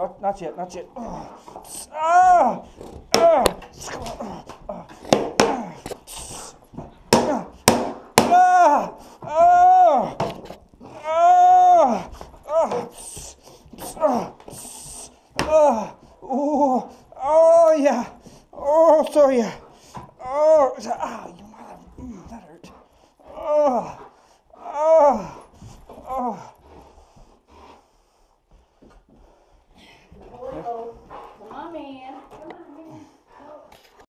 not yet, not yet. Ah! Ah! Oh yeah. Oh sorry. Oh, you mother. That hurt. Oh.